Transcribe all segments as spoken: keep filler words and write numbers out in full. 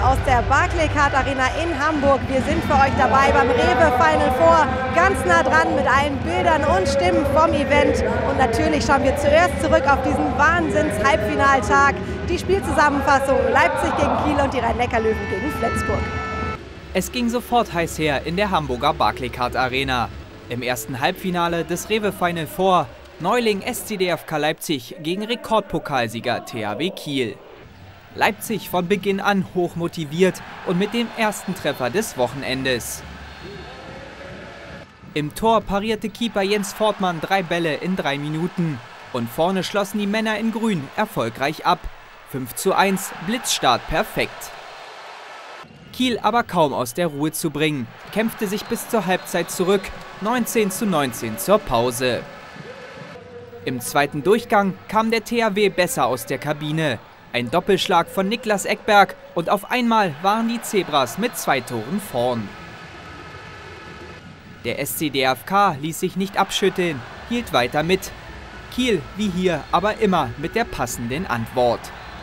aus der Barclaycard Arena in Hamburg. Wir sind für euch dabei beim Rewe Final Four, ganz nah dran mit allen Bildern und Stimmen vom Event. Und natürlich schauen wir zuerst zurück auf diesen Wahnsinns-Halbfinaltag. Die Spielzusammenfassung Leipzig gegen Kiel und die Rhein-Neckar-Löwen gegen Flensburg. Es ging sofort heiß her in der Hamburger Barclaycard Arena. Im ersten Halbfinale des Rewe Final Four Neuling S C D F K Leipzig gegen Rekordpokalsieger T H W Kiel. Leipzig von Beginn an hoch motiviert und mit dem ersten Treffer des Wochenendes. Im Tor parierte Keeper Jens Fortmann drei Bälle in drei Minuten. Und vorne schlossen die Männer in Grün erfolgreich ab. fünf zu eins, Blitzstart perfekt. Kiel aber kaum aus der Ruhe zu bringen, kämpfte sich bis zur Halbzeit zurück, neunzehn zu neunzehn zur Pause. Im zweiten Durchgang kam der T H W besser aus der Kabine. Ein Doppelschlag von Niklas Ekberg und auf einmal waren die Zebras mit zwei Toren vorn. Der S C D F K ließ sich nicht abschütteln, hielt weiter mit. Kiel, wie hier, aber immer mit der passenden Antwort.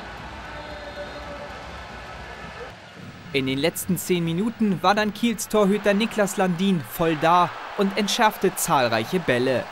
In den letzten zehn Minuten war dann Kiels Torhüter Niklas Landin voll da und entschärfte zahlreiche Bälle.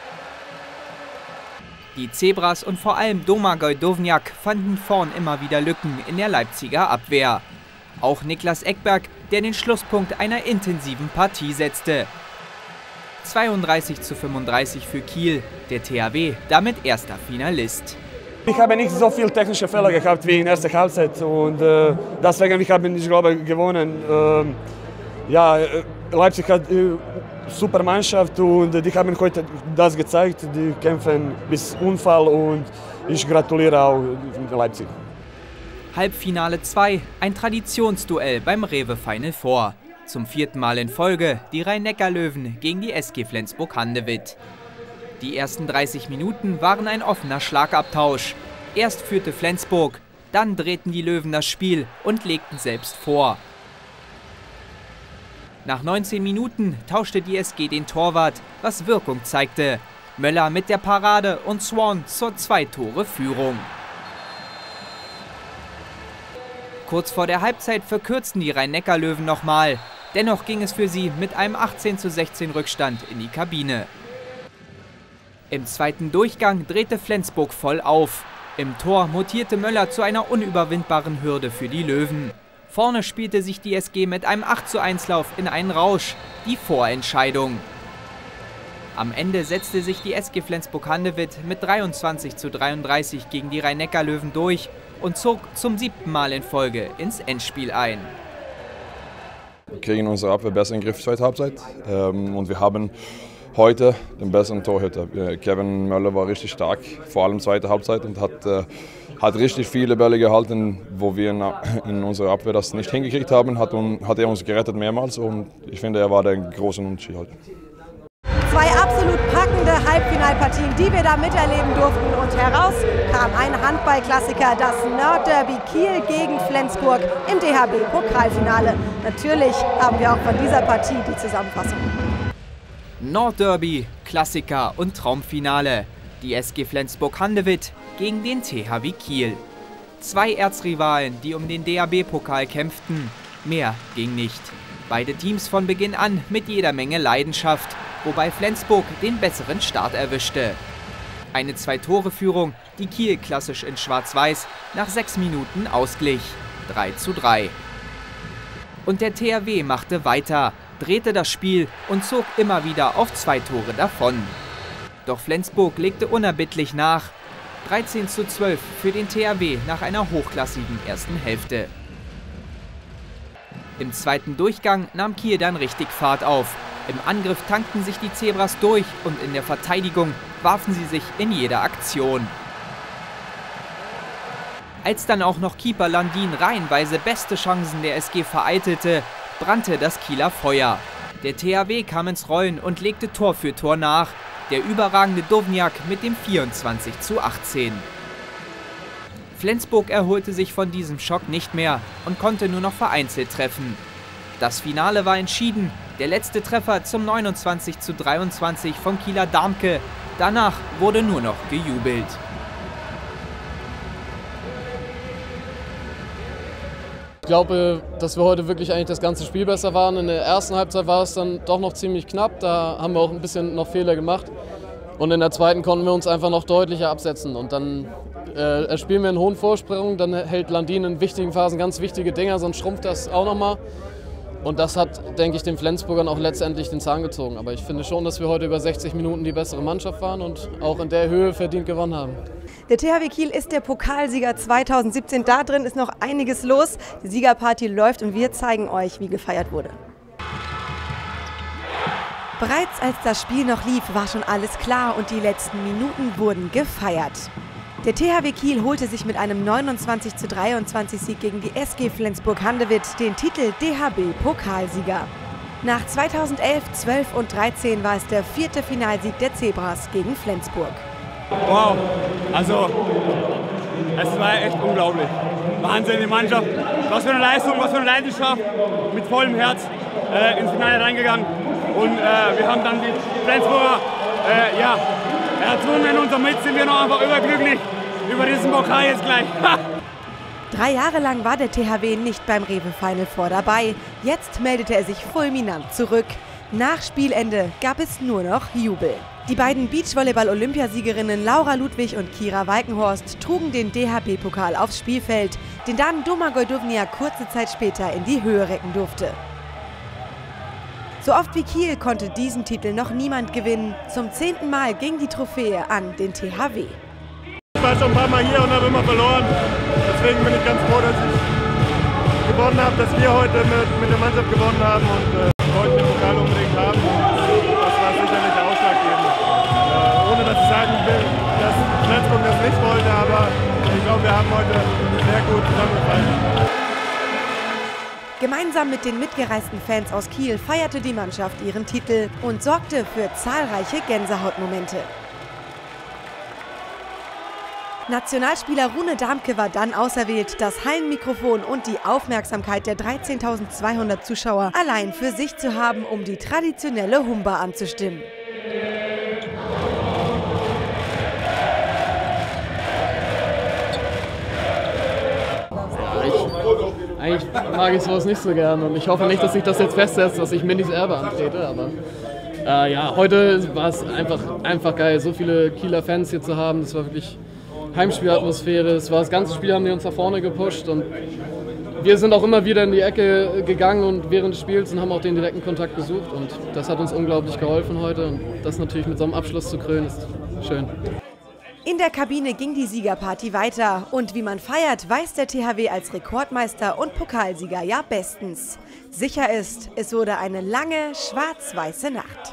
Die Zebras und vor allem Domagoj Dovňák fanden vorn immer wieder Lücken in der Leipziger Abwehr. Auch Niklas Ekberg, der den Schlusspunkt einer intensiven Partie setzte. zweiunddreißig zu fünfunddreißig für Kiel, der T H W damit erster Finalist. Ich habe nicht so viele technische Fehler gehabt wie in der ersten Halbzeit und äh, deswegen ich habe ich glaube gewonnen. Ähm, ja, Leipzig hat äh, super Mannschaft und die haben heute das gezeigt. Die kämpfen bis Unfall und ich gratuliere auch Leipzig. Halbfinale zwei, ein Traditionsduell beim Rewe Final Four. Zum vierten Mal in Folge die Rhein-Neckar-Löwen gegen die S G Flensburg-Handewitt. Die ersten dreißig Minuten waren ein offener Schlagabtausch. Erst führte Flensburg, dann drehten die Löwen das Spiel und legten selbst vor. Nach neunzehn Minuten tauschte die S G den Torwart, was Wirkung zeigte. Möller mit der Parade und Swan zur Zwei-Tore-Führung. Kurz vor der Halbzeit verkürzten die Rhein-Neckar-Löwen nochmal. Dennoch ging es für sie mit einem achtzehn zu sechzehn Rückstand in die Kabine. Im zweiten Durchgang drehte Flensburg voll auf. Im Tor mutierte Möller zu einer unüberwindbaren Hürde für die Löwen. Vorne spielte sich die S G mit einem acht zu eins Lauf in einen Rausch, die Vorentscheidung. Am Ende setzte sich die S G Flensburg-Handewitt mit dreiundzwanzig zu dreiunddreißig gegen die Rhein-Neckar-Löwen durch und zog zum siebten Mal in Folge ins Endspiel ein. Wir kriegen unsere Abwehr besser in den Griff zweite Halbzeit ähm, und wir haben heute den besseren Torhüter. Kevin Möller war richtig stark, vor allem zweite Halbzeit und hat, äh, hat richtig viele Bälle gehalten, wo wir in, in unserer Abwehr das nicht hingekriegt haben, hat, un, hat er uns gerettet mehrmals und ich finde, er war der große Unterschied heute. Zwei absolut packende Halbfinalpartien, die wir da miterleben durften und heraus kam ein Handballklassiker, das Nordderby Kiel gegen Flensburg im D H B-Pokalfinale. Natürlich haben wir auch von dieser Partie die Zusammenfassung. Nordderby, Klassiker und Traumfinale. Die S G Flensburg-Handewitt gegen den T H W Kiel. Zwei Erzrivalen, die um den D H B-Pokal kämpften. Mehr ging nicht. Beide Teams von Beginn an mit jeder Menge Leidenschaft, wobei Flensburg den besseren Start erwischte. Eine Zwei-Tore-Führung, die Kiel klassisch in Schwarz-Weiß nach sechs Minuten ausglich. drei zu drei. Und der T H W machte weiter, drehte das Spiel und zog immer wieder auf zwei Tore davon. Doch Flensburg legte unerbittlich nach. dreizehn zu zwölf für den T H W nach einer hochklassigen ersten Hälfte. Im zweiten Durchgang nahm Kiel dann richtig Fahrt auf. Im Angriff tankten sich die Zebras durch und in der Verteidigung warfen sie sich in jeder Aktion. Als dann auch noch Keeper Landin reihenweise beste Chancen der S G vereitelte, brannte das Kieler Feuer. Der T H W kam ins Rollen und legte Tor für Tor nach. Der überragende Dovňák mit dem vierundzwanzig zu achtzehn. Flensburg erholte sich von diesem Schock nicht mehr und konnte nur noch vereinzelt treffen. Das Finale war entschieden. Der letzte Treffer zum neunundzwanzig zu dreiundzwanzig von Kieler Darmke. Danach wurde nur noch gejubelt. glaube, dass wir heute wirklich eigentlich das ganze Spiel besser waren. In der ersten Halbzeit war es dann doch noch ziemlich knapp, da haben wir auch ein bisschen noch Fehler gemacht. Und in der zweiten konnten wir uns einfach noch deutlicher absetzen. Und dann äh, spielen wir einen hohen Vorsprung, dann hält Landin in wichtigen Phasen ganz wichtige Dinger, sonst schrumpft das auch nochmal. Und das hat, denke ich, den Flensburgern auch letztendlich den Zahn gezogen. Aber ich finde schon, dass wir heute über sechzig Minuten die bessere Mannschaft waren und auch in der Höhe verdient gewonnen haben. Der T H W Kiel ist der Pokalsieger zweitausendsiebzehn. Da drin ist noch einiges los. Die Siegerparty läuft und wir zeigen euch, wie gefeiert wurde. Bereits als das Spiel noch lief, war schon alles klar und die letzten Minuten wurden gefeiert. Der T H W Kiel holte sich mit einem neunundzwanzig zu dreiundzwanzig Sieg gegen die S G Flensburg-Handewitt den Titel D H B-Pokalsieger. Nach zweitausendelf, zwölf und dreizehn war es der vierte Finalsieg der Zebras gegen Flensburg. Wow, also es war echt unglaublich. Wahnsinn, die Mannschaft. Was für eine Leistung, was für eine Leidenschaft. Mit vollem Herz äh, ins Finale reingegangen. Und äh, wir haben dann die Flensburger äh, ja, erzwungen und somit sind wir noch einfach überglücklich über diesen Pokal jetzt gleich. Drei Jahre lang war der T H W nicht beim Rewe Final Four dabei. Jetzt meldete er sich fulminant zurück. Nach Spielende gab es nur noch Jubel. Die beiden Beachvolleyball-Olympiasiegerinnen Laura Ludwig und Kira Walkenhorst trugen den D H B-Pokal aufs Spielfeld, den dann Domagoj Duvnjak kurze Zeit später in die Höhe recken durfte. So oft wie Kiel konnte diesen Titel noch niemand gewinnen. Zum zehnten Mal ging die Trophäe an den T H W. Ich war schon ein paar Mal hier und habe immer verloren. Deswegen bin ich ganz froh, dass ich gewonnen habe, dass wir heute mit, mit der Mannschaft gewonnen haben und äh, heute den Pokal unbedingt haben. Das war sicherlich ausschlaggebend. Äh, ohne dass ich sagen will, dass Flensburg das nicht wollte, aber ich glaube, wir haben heute sehr gut zusammengefallen. Gemeinsam mit den mitgereisten Fans aus Kiel feierte die Mannschaft ihren Titel und sorgte für zahlreiche Gänsehautmomente. Nationalspieler Rune Damke war dann auserwählt, das Hallenmikrofon und die Aufmerksamkeit der dreizehntausendzweihundert Zuschauer allein für sich zu haben, um die traditionelle Humba anzustimmen. Eigentlich mag ich sowas nicht so gern und ich hoffe nicht, dass sich das jetzt festsetzt, dass ich Mindys Erbe antrete, aber äh, ja, heute war es einfach, einfach geil, so viele Kieler Fans hier zu haben, das war wirklich Heimspielatmosphäre, es war das ganze Spiel, haben die uns nach vorne gepusht und wir sind auch immer wieder in die Ecke gegangen und während des Spiels und haben auch den direkten Kontakt gesucht und das hat uns unglaublich geholfen heute und das natürlich mit so einem Abschluss zu krönen ist schön. In der Kabine ging die Siegerparty weiter und wie man feiert, weiß der T H W als Rekordmeister und Pokalsieger ja bestens. Sicher ist, es wurde eine lange schwarz-weiße Nacht.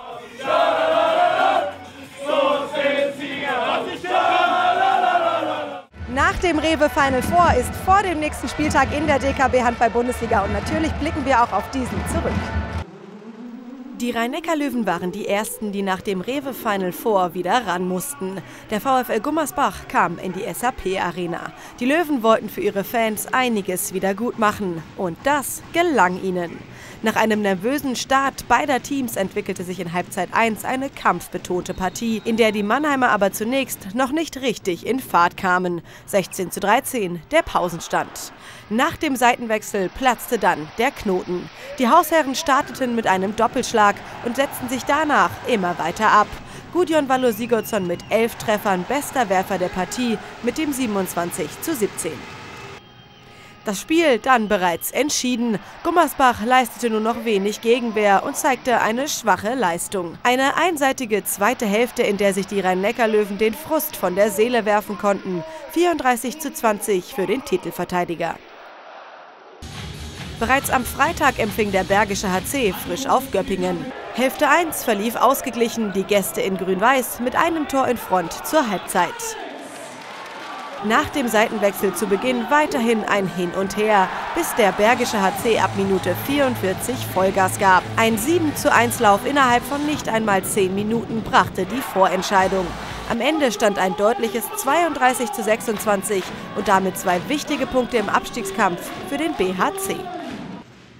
Nach dem Rewe Final Four ist vor dem nächsten Spieltag in der D K B-Handball-Bundesliga und natürlich blicken wir auch auf diesen zurück. Die Rhein-Neckar-Löwen waren die ersten, die nach dem Rewe Final Four wieder ran mussten. Der VfL Gummersbach kam in die S A P-Arena. Die Löwen wollten für ihre Fans einiges wieder gut machen. Und das gelang ihnen. Nach einem nervösen Start beider Teams entwickelte sich in Halbzeit eins eine kampfbetonte Partie, in der die Mannheimer aber zunächst noch nicht richtig in Fahrt kamen. sechzehn zu dreizehn, der Pausenstand. Nach dem Seitenwechsel platzte dann der Knoten. Die Hausherren starteten mit einem Doppelschlag und setzten sich danach immer weiter ab. Gudjon Vallo Sigurdsson mit elf Treffern bester Werfer der Partie mit dem siebenundzwanzig zu siebzehn. Das Spiel dann bereits entschieden. Gummersbach leistete nur noch wenig Gegenwehr und zeigte eine schwache Leistung. Eine einseitige zweite Hälfte, in der sich die Rhein-Neckar-Löwen den Frust von der Seele werfen konnten. vierunddreißig zu zwanzig für den Titelverteidiger. Bereits am Freitag empfing der Bergische H C frisch auf Göppingen. Hälfte eins verlief ausgeglichen, die Gäste in Grün-Weiß mit einem Tor in Front zur Halbzeit. Nach dem Seitenwechsel zu Beginn weiterhin ein Hin und Her, bis der Bergische H C ab Minute vierundvierzig Vollgas gab. Ein sieben zu eins Lauf innerhalb von nicht einmal zehn Minuten brachte die Vorentscheidung. Am Ende stand ein deutliches zweiunddreißig zu sechsundzwanzig und damit zwei wichtige Punkte im Abstiegskampf für den B H C.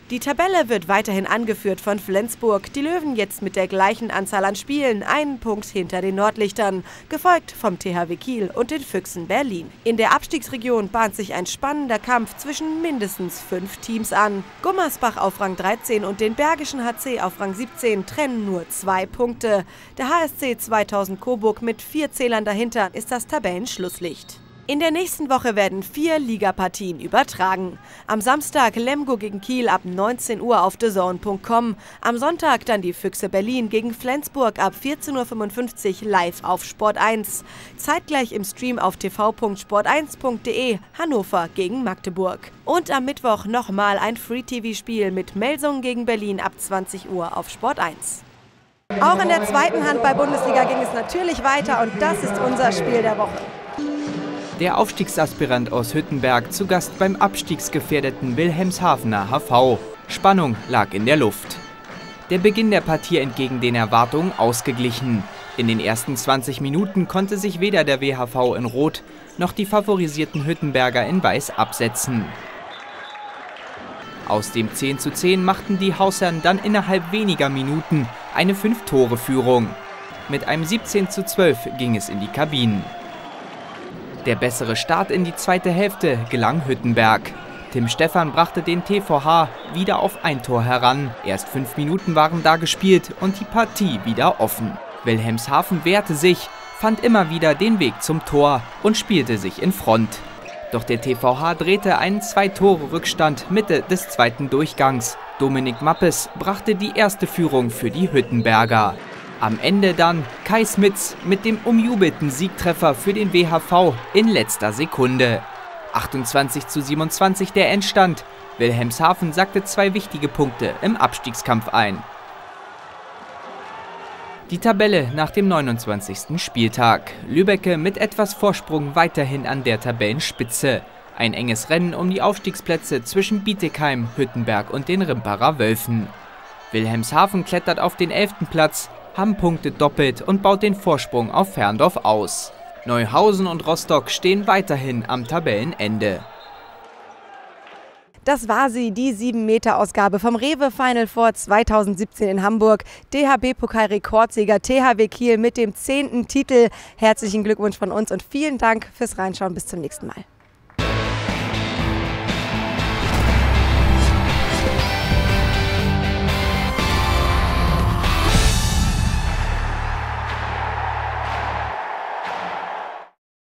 Die Tabelle wird weiterhin angeführt von Flensburg. Die Löwen jetzt mit der gleichen Anzahl an Spielen, einen Punkt hinter den Nordlichtern, gefolgt vom T H W Kiel und den Füchsen Berlin. In der Abstiegsregion bahnt sich ein spannender Kampf zwischen mindestens fünf Teams an. Gummersbach auf Rang dreizehn und den Bergischen H C auf Rang siebzehn trennen nur zwei Punkte. Der H S C zweitausend Coburg mit vier Zählern dahinter ist das Tabellenschlusslicht. In der nächsten Woche werden vier Ligapartien übertragen. Am Samstag Lemgo gegen Kiel ab neunzehn Uhr auf the zone punkt com. Am Sonntag dann die Füchse Berlin gegen Flensburg ab vierzehn Uhr fünfundfünfzig live auf Sport eins. Zeitgleich im Stream auf t v punkt sport eins punkt de Hannover gegen Magdeburg. Und am Mittwoch nochmal ein Free-T V-Spiel mit Melsungen gegen Berlin ab zwanzig Uhr auf Sport eins. Auch in der zweiten Handball-Bundesliga ging es natürlich weiter und das ist unser Spiel der Woche. Der Aufstiegsaspirant aus Hüttenberg zu Gast beim abstiegsgefährdeten Wilhelmshavener H V. Spannung lag in der Luft. Der Beginn der Partie entgegen den Erwartungen ausgeglichen. In den ersten zwanzig Minuten konnte sich weder der W H V in Rot noch die favorisierten Hüttenberger in Weiß absetzen. Aus dem zehn zu zehn machten die Hausherren dann innerhalb weniger Minuten eine fünf-Tore-Führung. Mit einem siebzehn zu zwölf ging es in die Kabinen. Der bessere Start in die zweite Hälfte gelang Hüttenberg. Tim Stephan brachte den T V H wieder auf ein Tor heran. Erst fünf Minuten waren da gespielt und die Partie wieder offen. Wilhelmshaven wehrte sich, fand immer wieder den Weg zum Tor und spielte sich in Front. Doch der T V H drehte einen Zwei-Tore-Rückstand Mitte des zweiten Durchgangs. Dominik Mappes brachte die erste Führung für die Hüttenberger. Am Ende dann Kai Smits mit dem umjubelten Siegtreffer für den W H V in letzter Sekunde. achtundzwanzig zu siebenundzwanzig der Endstand. Wilhelmshaven sackte zwei wichtige Punkte im Abstiegskampf ein. Die Tabelle nach dem neunundzwanzigsten Spieltag. Lübbecke mit etwas Vorsprung weiterhin an der Tabellenspitze. Ein enges Rennen um die Aufstiegsplätze zwischen Bietigheim, Hüttenberg und den Rimperer Wölfen. Wilhelmshaven klettert auf den elften Platz. Hamm punktet doppelt und baut den Vorsprung auf Ferndorf aus. Neuhausen und Rostock stehen weiterhin am Tabellenende. Das war sie, die sieben Meter Ausgabe vom Rewe Final Four zweitausendsiebzehn in Hamburg. D H B-Pokal-Rekordsieger T H W Kiel mit dem zehnten Titel. Herzlichen Glückwunsch von uns und vielen Dank fürs Reinschauen. Bis zum nächsten Mal.